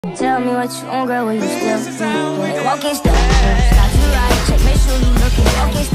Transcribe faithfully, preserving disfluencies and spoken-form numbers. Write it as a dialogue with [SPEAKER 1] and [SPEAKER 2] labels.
[SPEAKER 1] Tell me what you want, girl, will you still do? Walking still, stop to right, check, make sure you looking, walking